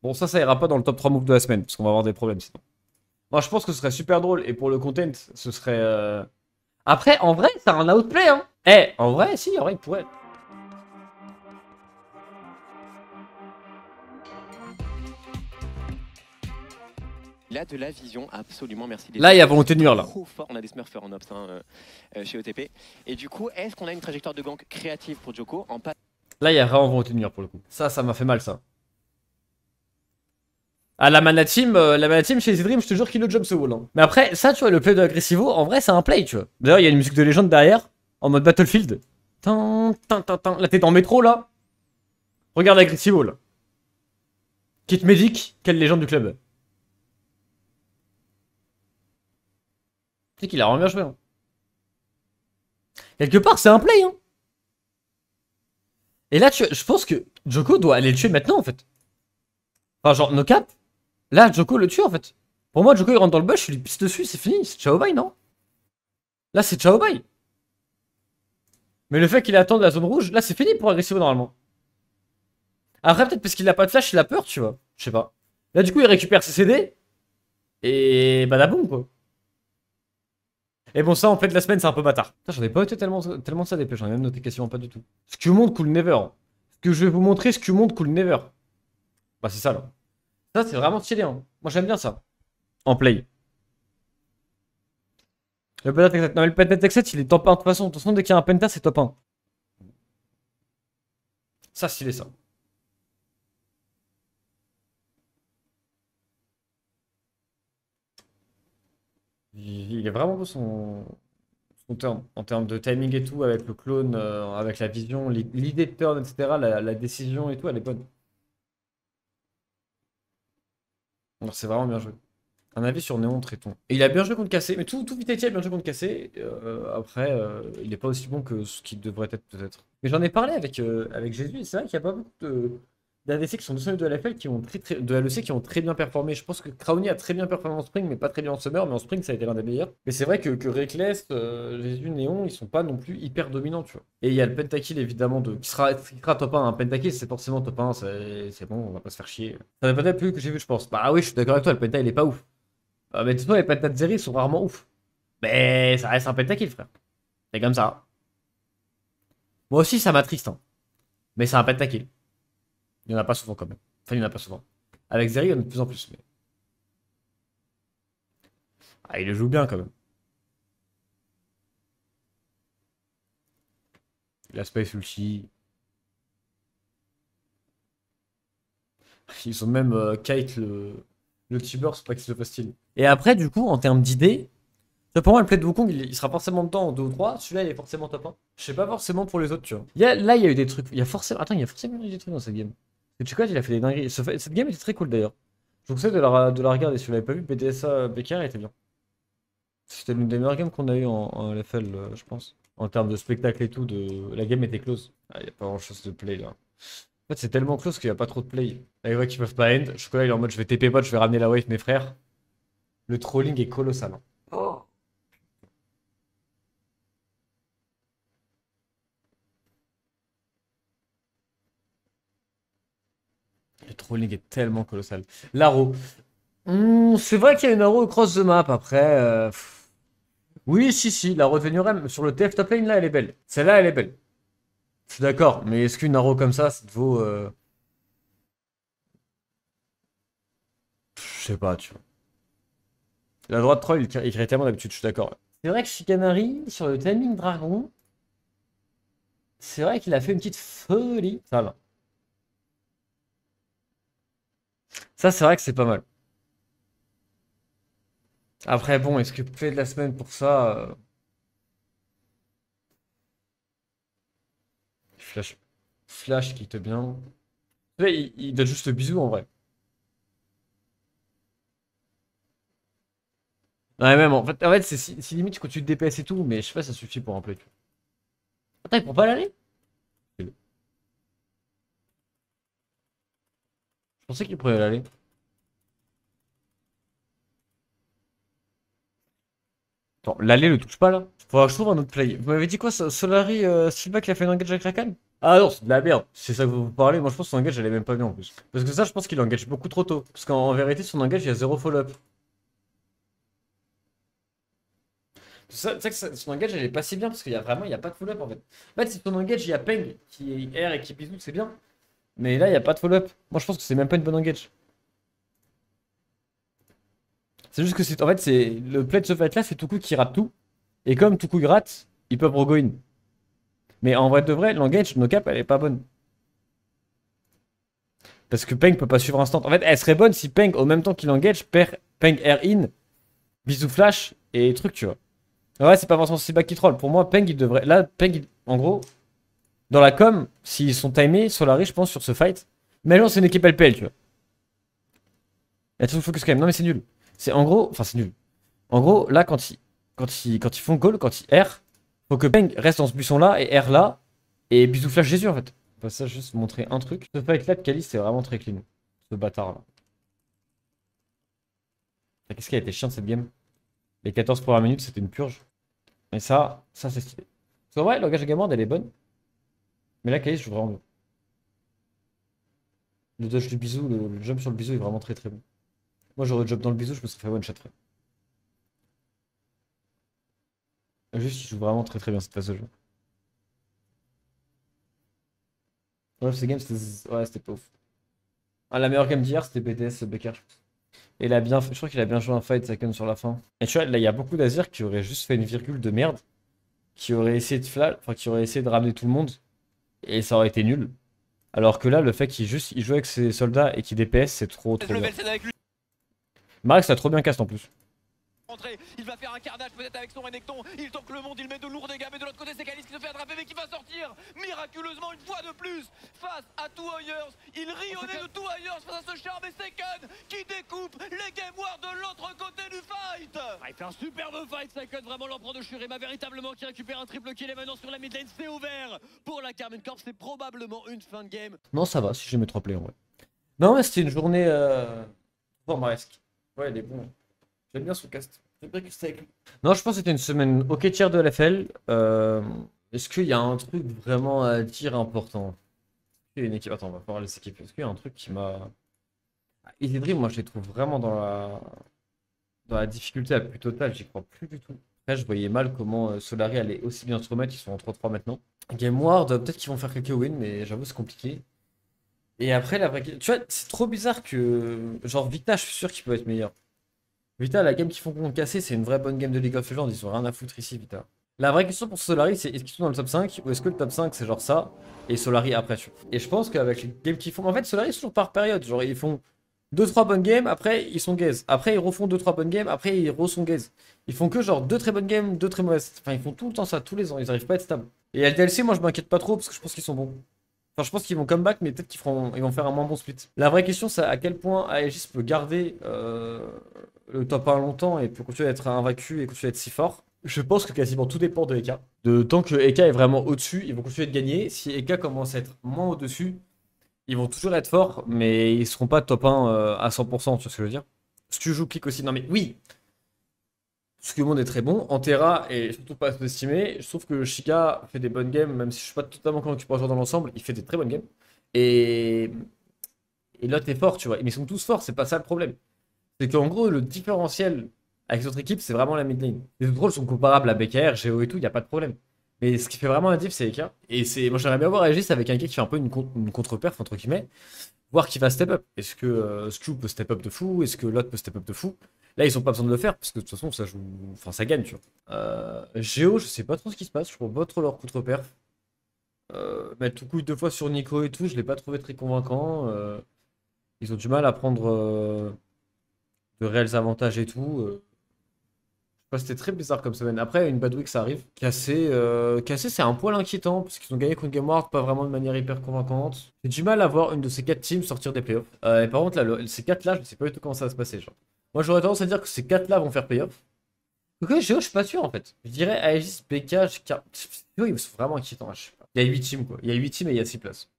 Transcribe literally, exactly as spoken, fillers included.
Bon, ça, ça ira pas dans le top trois moves de la semaine, parce qu'on va avoir des problèmes sinon. Moi, je pense que ce serait super drôle, et pour le content, ce serait... Euh... Après, en vrai, c'est un outplay, hein. Eh, en vrai, si, en vrai, il pourrait. Il a de la vision, absolument, merci. Là, il y a volonté de nuire, là. Trop fort, on a des smurfers en ops hein, euh, euh, chez O T P. Et du coup, est-ce qu'on a une trajectoire de gank créative pour Djoko en pas... Là, il y a vraiment volonté de nuire, pour le coup. Ça, ça m'a fait mal, ça. Ah, la mana team, euh, la mana team chez Easy Dream, je te jure qu'il le jump ce wall. Hein. Mais après, ça, tu vois, le play de Aggressivo, en vrai, c'est un play, tu vois. D'ailleurs, il y a une musique de légende derrière, en mode Battlefield. Tin, tin, tin, tin. Là, t'es dans métro, là. Regarde Aggressivo, là. Kit Medic, quelle légende du club. Tu sais qu'il a vraiment bien joué. Hein. Quelque part, c'est un play. Hein. Et là, tu, je pense que Djoko doit aller le tuer maintenant, en fait. Enfin, genre, no cap. Là, Djoko le tue, en fait. Pour moi, Djoko, il rentre dans le bush, il lui pisse dessus, c'est fini. C'est ciao bye, non? Là, c'est ciao bye. Mais le fait qu'il attende la zone rouge, là, c'est fini pour Aggressivo, normalement. Après, peut-être parce qu'il a pas de flash, il a peur, tu vois. Je sais pas. Là, du coup, il récupère ses C D. Et badaboum, quoi. Et bon, ça, en fait, de la semaine, c'est un peu bâtard. J'en ai pas été tellement, tellement de ça, des j'en ai même noté quasiment pas du tout. Ce que montre cool never. Ce que je vais vous montrer, ce que montre cool never. Bah, c'est ça, là. Ça, c'est vraiment stylé, hein. Moi, j'aime bien ça. En play. Le Penta Tech sept. Non, mais le Penta Tech sept, il est top un. De toute façon, de toute façon dès qu'il y a un Penta, c'est top un. Ça, stylé, ça. Il, il est vraiment beau son, son turn. En termes de timing et tout, avec le clone, euh, avec la vision, l'idée de turn, et cetera. La, la décision et tout, elle est bonne. Alors, c'est vraiment bien joué. Un avis sur Néon Tréton. Et il a bien joué contre Cassé, mais tout, tout Vitality a bien joué contre Cassé. Euh, après, euh, il n'est pas aussi bon que ce qu'il devrait être peut-être. Mais j'en ai parlé avec, euh, avec Jésus, et c'est vrai qu'il n'y a pas beaucoup de d'A D C qui sont descendus de L F L qui ont très, très, de L E C qui ont très bien performé. Je pense que Crowny a très bien performé en Spring, mais pas très bien en Summer, mais en Spring ça a été l'un des meilleurs. Mais c'est vrai que, que Reckless, euh, Jésus, Néon, ils sont pas non plus hyper dominants, tu vois. Et il y a le Pentakill évidemment de, qui, sera, qui sera top un. Un Pentakill c'est forcément top un, c'est bon, on va pas se faire chier. Ça n'a pas plus que j'ai vu, je pense. Bah oui, je suis d'accord avec toi, le Penta il est pas ouf. Euh, mais dis-toi, les pentates Zeri sont rarement ouf. Mais ça reste un pentakill, frère. C'est comme ça. Moi aussi, ça m'attriste. Hein. Mais c'est un pentakill. Il n'y en a pas souvent, quand même. Enfin, il n'y en a pas souvent. Avec Zeri, il y en a de plus en plus. Mais... Ah, il le joue bien, quand même. Il a Space Ulti. Ils ont même euh, Kite, le, le tuber, c'est pas qu'il se le fasse-t-il. Et après, du coup, en termes d'idées, pour moi, le play de Wukong, il, il sera forcément dedans en deux ou trois. Celui-là, il est forcément top un. Je sais pas forcément pour les autres, tu vois. Il y a, là, il y a eu des trucs. Il y a forcément. Attends, il y a forcément eu des trucs dans cette game. Et tu vois, il a fait des dingueries. Ce fait- Cette game était très cool d'ailleurs. Je vous conseille de la, de la regarder. Si vous l'avez pas vu, B D S A B K R était bien. C'était l'une des meilleures games qu'on a eu en, en L F L, euh, je pense. En termes de spectacle et tout, de... la game était close. Ah, il n'y a pas grand chose de play là. En fait, c'est tellement close qu'il n'y a pas trop de play. Là, ils voient qu'ils peuvent pas end. Chocolat, il est en mode je vais T P bot, je vais ramener la wave, mes frères. Le trolling est colossal. Hein. Oh. Le trolling est tellement colossal. Laro. Hmm, c'est vrai qu'il y a une Laro cross the map après. euh, pff. Oui, si, si, la revenue R M sur le T F top lane là, elle est belle. Celle-là, elle est belle. Je suis d'accord, mais est-ce qu'une Arrow comme ça, ça te vaut. euh, Je sais pas, tu vois. La droite troll, il, il crée tellement d'habitude, je suis d'accord. C'est vrai que Chicanary, sur le timing dragon, c'est vrai qu'il a fait une petite folie. Ça, là. Ça, c'est vrai que c'est pas mal. Après, bon, est-ce que play de la semaine pour ça euh, Flash. Flash qui te bien. Ouais, il, il donne juste le bisou en vrai. Ouais, même en fait, en fait c'est si, si limite quand tu te D P S et tout, mais je sais pas, ça suffit pour un play. Tu vois. Attends, il prend pas l'aller? Je pensais qu'il prenait l'aller. Attends, l'aller le touche pas là? Faudra que je trouve un autre play. Vous m'avez dit quoi, Solari euh, Silva qui a fait une engage avec Rakan? Ah non, c'est de la merde. C'est ça que vous parlez. Moi, je pense que son engage, elle est même pas bien en plus. Parce que ça, je pense qu'il engage beaucoup trop tôt. Parce qu'en en vérité, son engage, il y a zéro follow-up. Ça, tu sais que ça- son engage, elle est pas si bien parce qu'il y a vraiment, il y a pas de follow-up en fait. En fait, si ton engage, il y a Peng qui est R et qui bisou, c'est bien. Mais là, il y a pas de follow-up. Moi, je pense que c'est même pas une bonne engage. C'est juste que c'est, en fait, c'est le play de ce fight là, c'est Tuku qui rate tout. Et comme Tuku il rate, ils peuvent rego in. Mais en vrai de vrai, l'engage, no cap, elle est pas bonne. Parce que Peng peut pas suivre instant. En fait, elle serait bonne si Peng, au même temps qu'il engage, perd Peng air in, bisou flash et truc, tu vois. Ouais, c'est pas forcément si bas qui troll. Pour moi, Peng, il devrait. Là, Peng, il- en gros, dans la com, s'ils sont timés, Solari, je pense, sur ce fight. Mais non, c'est une équipe L P L, tu vois. Il y a tout le focus quand même. Non, mais c'est nul. C'est en gros. Enfin, c'est nul. En gros, là, quand ils, quand ils, quand ils font goal, quand ils R, faut que Peng reste dans ce buisson-là et R là. Et bisou flash Jésus, en fait. On va ça juste montrer un truc. Ce fight-là de Kali, c'est vraiment très clean. Ce bâtard-là. Qu'est-ce qui a été chiant de cette game? Les quatorze premières minutes, c'était une purge. Et ça, ça c'est stylé. C'est vrai, l'engage de Gamord, elle est bonne. Mais là, Kali, je joue vraiment bien. Le dodge du bisou, le, le jump sur le bisou est vraiment très très bon. Moi, j'aurais jump dans le bisou, je me serais fait one shot. Frère. Juste, il joue vraiment très très bien cette phase de jeu. Bref, ces games, c'était ouais, c'était pas ouf. Ah, la meilleure game d'hier, c'était B T S Becker, je pense. Et il a bien, fait- je crois qu'il a bien joué un fight second sur la fin. Et tu vois, là, il y a beaucoup d'Azir qui auraient juste fait une virgule de merde, qui auraient essayé de flash, enfin, qui auraient essayé de ramener tout le monde, et ça aurait été nul. Alors que là, le fait qu'il juste, il joue avec ses soldats et qu'il D P S, c'est trop trop bien. Marex a trop bien cast en plus. Il va faire un carnage peut-être avec son Renekton. Il tanque le monde, il met de lourds dégâts. Mais de l'autre côté, c'est Kalis qui se fait attraper, mais qui va sortir miraculeusement une fois de plus face à Two Warriors. Il rit au nez de Two Warriors face à ce charme et Second qui découpe les Game Wars de l'autre côté du fight. Ah, il fait un superbe fight, Second, vraiment l'empereur de Shurima, véritablement qui récupère un triple kill. Et maintenant sur la mid lane, c'est ouvert pour la Carmine Corp. C'est probablement une fin de game. Non, ça va, si j'ai mes trois plays en vrai. Non, mais c'était une journée. Euh... Formaresque. Ouais, il est bon. J'aime bien son cast. J'aime bien qu'il avec lui. Non, je pense que c'était une semaine ok tiers de L F L. Euh... Est-ce qu'il y a un truc vraiment à dire important? Il y a une équipe. Attends, on va voir les équipes. Est-ce qu'il y a un truc qui m'a. Ah, Easy Dream, moi je les trouve vraiment dans la dans la difficulté la plus totale, j'y crois plus du tout. Après, je voyais mal comment euh, Solari allait aussi bien se remettre, ils sont en trois trois maintenant. Game Ward, euh, peut-être qu'ils vont faire quelques wins, mais j'avoue c'est compliqué. Et après, la vraie... Tu vois, c'est trop bizarre que... Genre Vita, je suis sûr qu'il peut être meilleur. Vita, la game qu'ils font contre Cassé, c'est une vraie bonne game de League of Legends, ils ont rien à foutre ici, Vita. La vraie question pour Solari, c'est est-ce qu'ils sont dans le top cinq ou est-ce que le top cinq c'est genre ça et Solari après tu vois. Et je pense qu'avec les games qu'ils font, en fait Solari c'est toujours par période, genre ils font deux trois bonnes games, après ils sont gaze, après ils refont deux trois bonnes games, après ils re-sont gaze. Ils font que genre deux très bonnes games, deux très mauvaises. Enfin ils font tout le temps ça, tous les ans, ils arrivent pas à être stables. Et L D L C moi je m'inquiète pas trop parce que je pense qu'ils sont bons. Enfin je pense qu'ils vont come back mais peut-être qu'ils feront ils vont faire un moins bon split. La vraie question c'est à quel point Aegis peut garder euh, le top un longtemps et peut continuer à être invaincu et continuer à être si fort. Je pense que quasiment tout dépend de Eka. De tant que Eka est vraiment au-dessus, ils vont continuer de gagner. Si Eka commence à être moins au-dessus, ils vont toujours être forts, mais ils seront pas top un euh, à cent pour cent, tu vois ce que je veux dire. Si tu joues clic aussi, non mais oui, parce que le monde est très bon. Antera est surtout pas sous-estimé. Je trouve que Shika fait des bonnes games, même si je suis pas totalement convaincu par le joueur dans l'ensemble, il fait des très bonnes games. Et, et l'autre est fort, tu vois. Mais ils sont tous forts, c'est pas ça le problème. C'est qu'en gros, le différentiel avec les autres équipes, c'est vraiment la mid lane. Les autres rôles sont comparables à B K R, Géo et tout, il n'y a pas de problème. Mais ce qui fait vraiment la diff, c'est Eka. Et c'est, moi, j'aimerais bien voir Aegis avec un gars qui fait un peu une, con- une contre-perf, entre guillemets, voir qui va step up. Est-ce que euh, Skew peut step up de fou? Est-ce que l'autre peut step up de fou? Là, ils ont pas besoin de le faire, parce que de toute façon, ça joue. Enfin, ça gagne, tu vois. Euh, Géo, je sais pas trop ce qui se passe, je vois pas trop leur contre-perf. Euh, mettre tout couille deux fois sur Nico et tout, je l'ai pas trouvé très convaincant. Euh, ils ont du mal à prendre euh, de réels avantages et tout. euh. Enfin, c'était très bizarre comme semaine. Après, une bad week, ça arrive. Cassé, euh, Cassé c'est un poil inquiétant parce qu'ils ont gagné contre Game Ward, pas vraiment de manière hyper convaincante. J'ai du mal à voir une de ces quatre teams sortir des playoffs. Euh, et par contre, là, le- ces quatre là, je sais pas du tout comment ça va se passer. Genre. Moi, j'aurais tendance à dire que ces quatre là vont faire playoff. Donc, ouais, Géo, je suis pas sûr en fait. Je dirais Aegis, B K, J K. Géo, ils sont vraiment inquiétants. Je sais pas. Il y a huit teams quoi. Il y a huit teams et il y a six places.